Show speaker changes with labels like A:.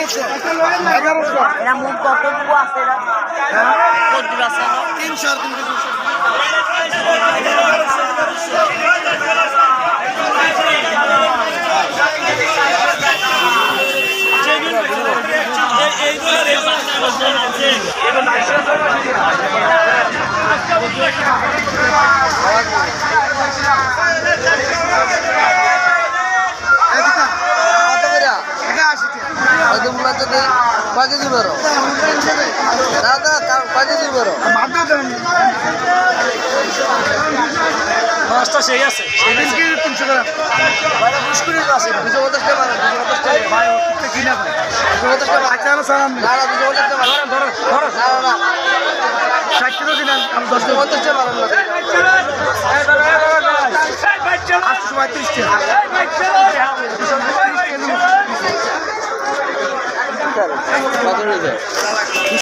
A: এরা মুখ কতটুকু আছে এরা কতটুকু আছে
B: 300
C: মাছটা সেই আছে
B: 300 গ্রাম মুশকিল আছে 250 টাকা 250 টাকা ভাই কিনা ভাই 250 টাকা আচ্ছা না স্যার না 250 টাকা ধরো না 60 কিলো দিলেন আমি 250 টাকা মারলাম না 835 টাকা